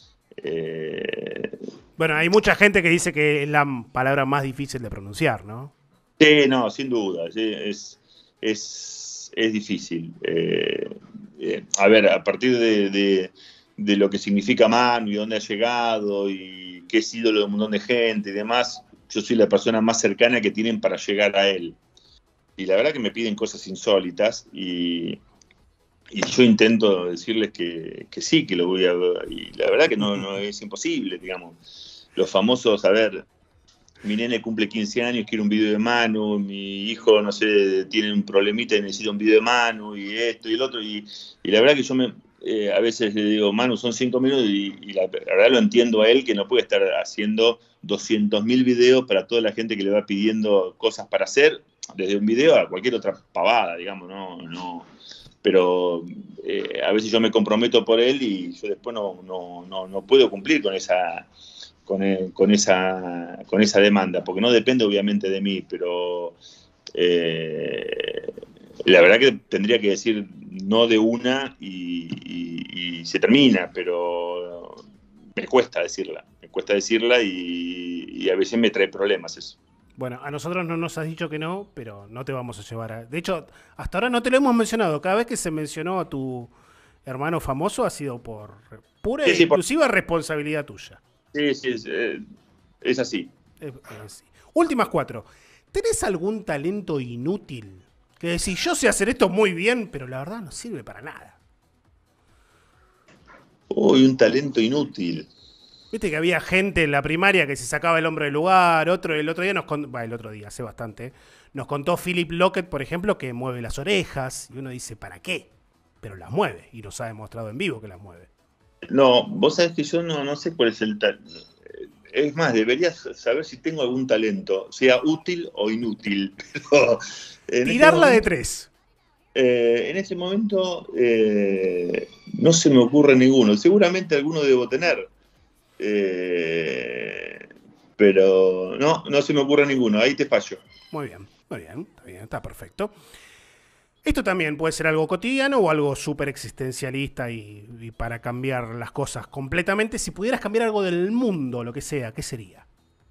Eh... Bueno, hay mucha gente que dice que es la palabra más difícil de pronunciar, ¿no? Sí, no, sin duda. Sí, es, es, es difícil. Eh, eh, a ver, a partir de, de, de lo que significa Manu y dónde ha llegado y que es ídolo de un montón de gente y demás, yo soy la persona más cercana que tienen para llegar a él. Y la verdad que me piden cosas insólitas y, y yo intento decirles que, que sí, que lo voy a ver. Y la verdad que no, no es imposible, digamos. Los famosos, a ver, mi nene cumple quince años, quiere un video de Manu, mi hijo, no sé, tiene un problemita y necesita un video de Manu y esto y el otro. Y, y la verdad que yo me... Eh, a veces le digo, Manu, son cinco minutos y, y la, la verdad lo entiendo a él, que no puede estar haciendo doscientos mil videos para toda la gente que le va pidiendo cosas para hacer, desde un video a cualquier otra pavada, digamos, no, no. Pero eh, a veces yo me comprometo por él y yo después no, no, no, no puedo cumplir con esa, con, el, con, esa, con esa demanda, porque no depende obviamente de mí, pero eh, la verdad que tendría que decir no de una y, y, y se termina, pero me cuesta decirla, me cuesta decirla y, y a veces me trae problemas eso. Bueno, a nosotros no nos has dicho que no, pero no te vamos a llevar a... De hecho, hasta ahora no te lo hemos mencionado. Cada vez que se mencionó a tu hermano famoso ha sido por pura e sí, sí, exclusiva por... responsabilidad tuya. Sí, sí, es, eh, es así. Eh, eh, sí. Últimas cuatro. ¿Tenés algún talento inútil? Que decís, yo sé hacer esto muy bien, pero la verdad no sirve para nada. Uy, un talento inútil. Viste que había gente en la primaria que se sacaba el hombro del lugar, otro el otro día nos contó, bueno, el otro día, hace bastante, nos contó Philip Lockett, por ejemplo, que mueve las orejas, y uno dice, ¿para qué? Pero las mueve, y nos ha demostrado en vivo que las mueve. No, vos sabés que yo no, no sé cuál es el talento. Es más, deberías saber si tengo algún talento, sea útil o inútil. Pero en Tirarla este momento, de tres. Eh, en ese momento eh, no se me ocurre ninguno. Seguramente alguno debo tener. Eh, pero no, no se me ocurre ninguno. Ahí te fallo. Muy bien, muy bien, está bien, está perfecto. Esto también puede ser algo cotidiano o algo súper existencialista y, y para cambiar las cosas completamente. Si pudieras cambiar algo del mundo, lo que sea, ¿qué sería?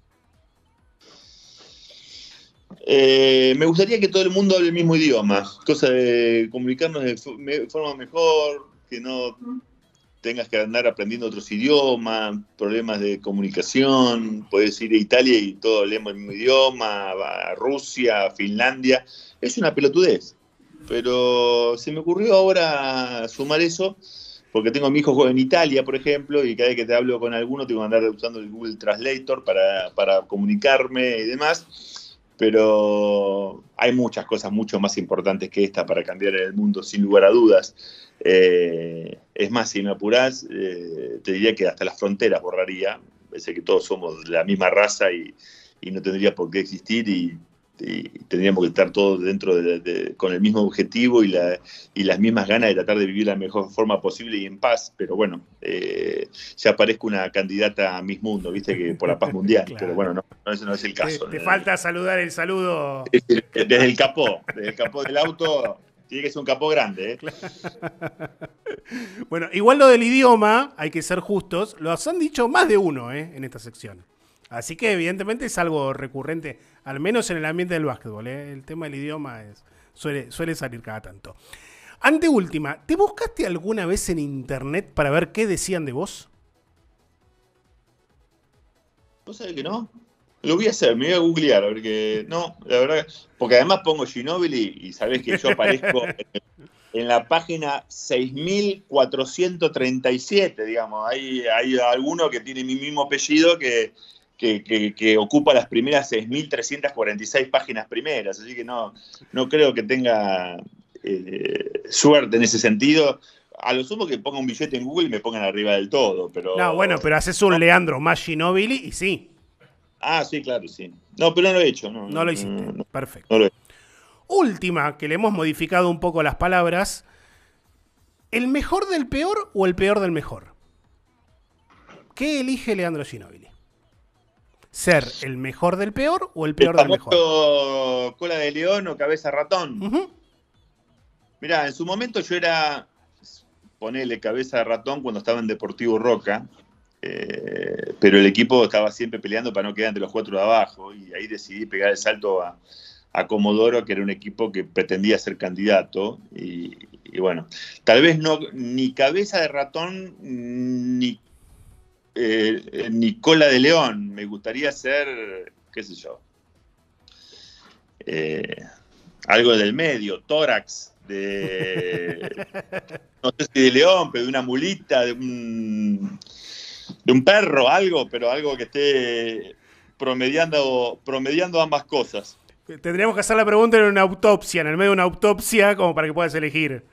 Eh, me gustaría que todo el mundo hable el mismo idioma, cosa de comunicarnos de forma mejor, que no tengas que andar aprendiendo otros idiomas, problemas de comunicación, podés ir a Italia y todos hablemos el mismo idioma, a Rusia, a Finlandia, es una pelotudez. Pero se me ocurrió ahora sumar eso, porque tengo a mi hijo en Italia, por ejemplo, y cada vez que te hablo con alguno tengo que andar usando el Google Translator para, para comunicarme y demás. Pero hay muchas cosas mucho más importantes que esta para cambiar el mundo, sin lugar a dudas. Eh, es más, si me apurás, eh, te diría que hasta las fronteras borraría. Parece que todos somos de la misma raza y, y no tendría por qué existir y y tendríamos que estar todos dentro de, de, con el mismo objetivo y, la, y las mismas ganas de tratar de vivir la mejor forma posible y en paz, pero bueno, eh, ya parezco una candidata a Miss Mundo, viste, que por la paz mundial, claro. Pero bueno, no, no, ese no es el caso. Te, te falta saludar el saludo. Desde el capó, desde el capó del auto, tiene que ser un capó grande, ¿eh? Bueno, igual lo del idioma, hay que ser justos, lo han dicho más de uno, ¿eh? En esta sección. Así que evidentemente es algo recurrente, al menos en el ambiente del básquetbol, ¿eh? El tema del idioma es, suele, suele salir cada tanto. Anteúltima, ¿te buscaste alguna vez en internet para ver qué decían de vos? ¿Vos sabés que no? Lo voy a hacer, me voy a googlear, porque no, la verdad, porque además pongo Ginóbili y sabés que yo aparezco en, en la página seis mil cuatrocientos treinta y siete, digamos, hay, hay alguno que tiene mi mismo apellido que... Que, que, que ocupa las primeras seis mil trescientas cuarenta y seis páginas primeras, así que no, no creo que tenga eh, suerte en ese sentido. a lo sumo que ponga un billete en Google y me pongan arriba del todo, pero... No, bueno, pero haces un Leandro más Ginóbili y sí. Ah, sí, claro, sí. No, pero no lo he hecho. No, No lo hiciste. No, no, Perfecto. no lo he hecho. Última, que le hemos modificado un poco las palabras. ¿El mejor del peor o el peor del mejor? ¿Qué elige Leandro Ginóbili? ¿Ser el mejor del peor o el peor ¿El del mejor? famoso cola de león o cabeza ratón? Uh-huh. Mirá, en su momento yo era, ponele cabeza de ratón cuando estaba en Deportivo Roca, eh, pero el equipo estaba siempre peleando para no quedar entre los cuatro de abajo, y ahí decidí pegar el salto a, a Comodoro, que era un equipo que pretendía ser candidato, y, y bueno, tal vez no ni cabeza de ratón ni, eh, ni cola de león, me gustaría ser, qué sé yo, eh, algo del medio, tórax, de no sé si de león, pero de una mulita, de un, de un perro, algo, pero algo que esté promediando, promediando ambas cosas. Tendríamos que hacer la pregunta en una autopsia, en el medio de una autopsia, como para que puedas elegir.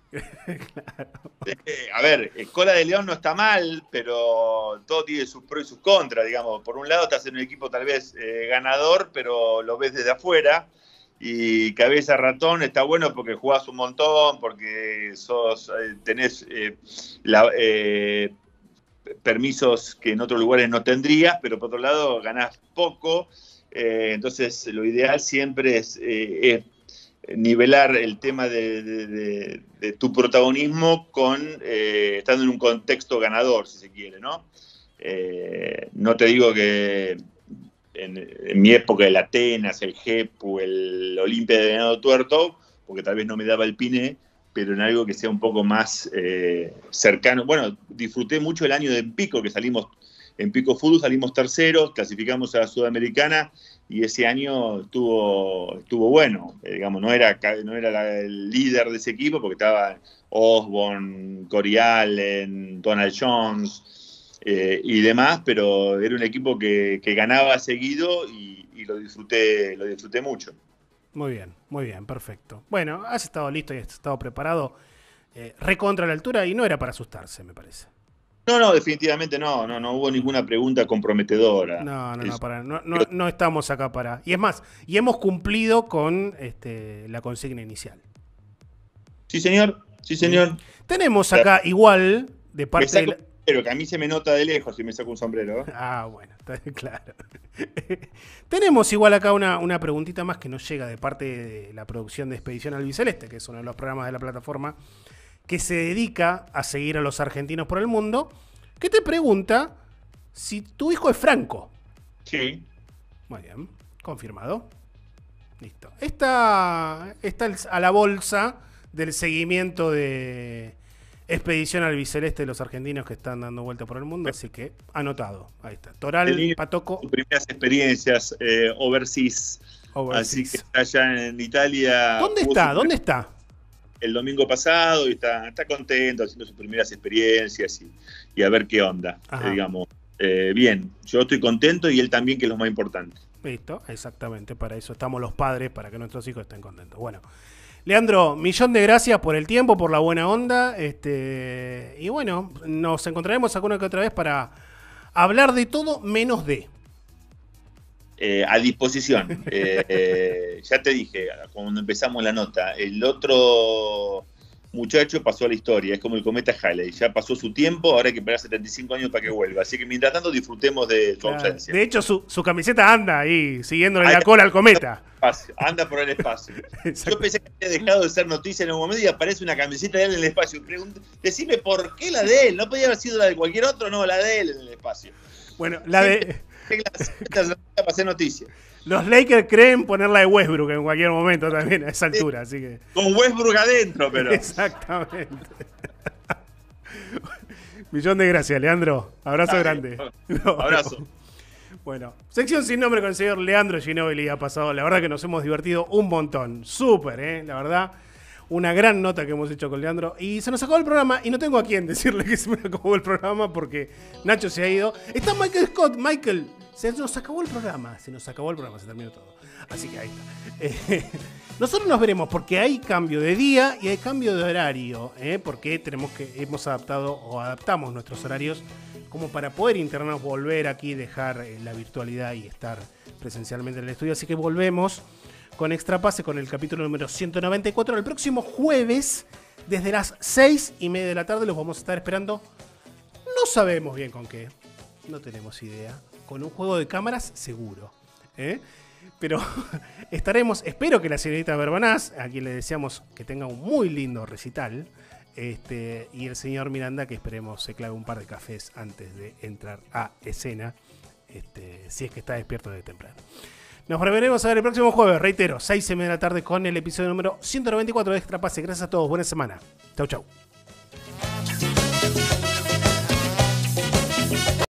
Claro. Eh, a ver, eh, cola de león no está mal, pero todo tiene sus pros y sus contras, digamos. Por un lado estás en un equipo tal vez eh, ganador, pero lo ves desde afuera. Y cabeza ratón está bueno porque jugás un montón, porque sos, eh, tenés eh, la, eh, permisos que en otros lugares no tendrías, pero por otro lado ganás poco. Eh, entonces lo ideal siempre es, eh, es nivelar el tema de, de, de, de tu protagonismo con eh, estando en un contexto ganador, si se quiere, ¿no? Eh, no te digo que En, en mi época el Atenas, el Jepu, el Olimpia de Venado Tuerto, porque tal vez no me daba el pine, pero en algo que sea un poco más eh, cercano. Bueno, disfruté mucho el año de Pico, que salimos en Pico Fútbol, salimos terceros, clasificamos a la Sudamericana, y ese año estuvo, estuvo bueno. Eh, digamos, no era, no era la, el líder de ese equipo, porque estaba Osborne, Corey Allen, Donald Jones, Eh, y demás, pero era un equipo que, que ganaba seguido y, y lo disfruté, lo disfruté mucho. Muy bien, muy bien, perfecto. Bueno, has estado listo y has estado preparado eh, recontra la altura y no era para asustarse, me parece. No, no, definitivamente no, no, no hubo ninguna pregunta comprometedora. No, no, no, es, para, no, no, no estamos acá para... Y es más, y hemos cumplido con este, la consigna inicial. Sí, señor, sí, señor. Tenemos acá igual, de parte saco, de... La... Pero que a mí se me nota de lejos si me saco un sombrero. Ah, bueno, está claro. Tenemos igual acá una, una preguntita más que nos llega de parte de la producción de Expedición Albiceleste, que es uno de los programas de la plataforma que se dedica a seguir a los argentinos por el mundo, que te pregunta si tu hijo es Franco. Sí. Muy bien, confirmado. Listo. Está, está a la bolsa del seguimiento de Expedición Albiceleste de los argentinos que están dando vuelta por el mundo, así que anotado. Ahí está. Toral, Tenía Patoco. Sus primeras experiencias eh, overseas. overseas. Así que está allá en Italia. ¿Dónde está? ¿Dónde está? El domingo pasado y está, está contento haciendo sus primeras experiencias y, y a ver qué onda, eh, digamos. Eh, bien, yo estoy contento y él también, que es lo más importante. Listo, exactamente, para eso estamos los padres, para que nuestros hijos estén contentos. Bueno, Leandro, millón de gracias por el tiempo, por la buena onda, este, y bueno, nos encontraremos alguna que otra vez para hablar de todo menos de... Eh, a disposición. Eh, eh, ya te dije, cuando empezamos la nota, el otro muchacho pasó a la historia, es como el cometa Halley, ya pasó su tiempo, ahora hay que esperar setenta y cinco años para que vuelva. Así que mientras tanto disfrutemos de su claro. ausencia. De hecho, su, su camiseta anda ahí, siguiéndole ahí la cola al cometa. Anda por el espacio. Yo pensé que había dejado de ser noticia en un momento y aparece una camiseta de él en el espacio. Pregunto, decime por qué la de él, ¿no podía haber sido la de cualquier otro? No, la de él en el espacio. Bueno, la de... para hacer noticia. Los Lakers creen ponerla de Westbrook en cualquier momento también a esa altura, así que... Con Westbrook adentro, pero... Exactamente. Millón de gracias, Leandro. Abrazo Dale, grande. No, abrazo. No. Bueno, sección sin nombre con el señor Leandro Ginóbili ha pasado. La verdad que nos hemos divertido un montón. Súper, ¿eh? La verdad... Una gran nota que hemos hecho con Leandro. Y se nos acabó el programa. Y no tengo a quién decirle que se me acabó el programa porque Nacho se ha ido. Está Michael Scott. Michael, Se nos acabó el programa, se nos acabó el programa, se terminó todo. Así que ahí está. Eh, nosotros nos veremos porque hay cambio de día y hay cambio de horario, ¿eh? Porque tenemos que, hemos adaptado o adaptamos nuestros horarios como para poder internarnos, volver aquí, dejar eh, la virtualidad y estar presencialmente en el estudio. Así que volvemos con Extra Pase, con el capítulo número ciento noventa y cuatro. El próximo jueves, desde las seis y media de la tarde, los vamos a estar esperando. No sabemos bien con qué, no tenemos idea. Con un juego de cámaras, seguro. ¿eh? Pero estaremos, espero que la señorita Verbanás, a quien le deseamos que tenga un muy lindo recital, este, y el señor Miranda, que esperemos se clave un par de cafés antes de entrar a escena, este, si es que está despierto de temprano. Nos volveremos a ver el próximo jueves, reitero, seis y media de la tarde con el episodio número ciento noventa y cuatro de Extra Pase. Gracias a todos, buena semana. Chau, chau.